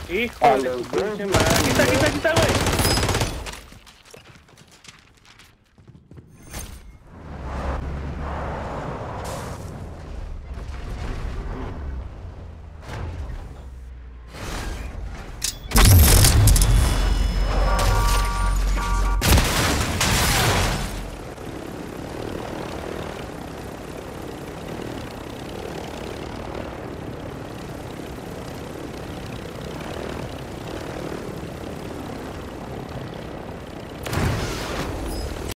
Hijo de su pinche madre. Aquí está, güey.